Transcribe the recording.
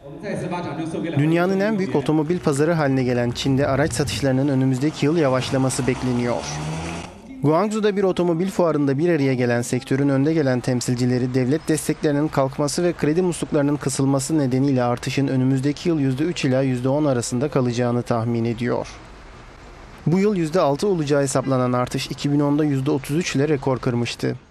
Dünyanın en büyük otomobil pazarı haline gelen Çin'de araç satışlarının önümüzdeki yıl yavaşlaması bekleniyor. Guangzhou'da bir otomobil fuarında bir araya gelen sektörün önde gelen temsilcileri devlet desteklerinin kalkması ve kredi musluklarının kısılması nedeniyle artışın önümüzdeki yıl %3 ila %10 arasında kalacağını tahmin ediyor. Bu yıl %6 olacağı hesaplanan artış 2010'da %33 ile rekor kırmıştı.